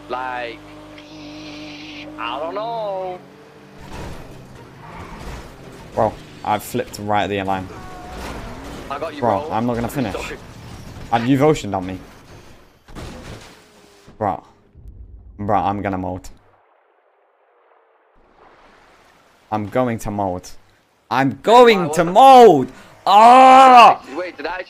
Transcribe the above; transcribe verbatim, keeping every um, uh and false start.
Like, I don't know. Bro, I've flipped right at the line. I got you, Bro, bro. I'm not gonna finish. Sorry. And you've oceaned on me. Bro. Bro, I'm gonna mold. I'm going to mold. I'm going to mold! Ah! Wait, did I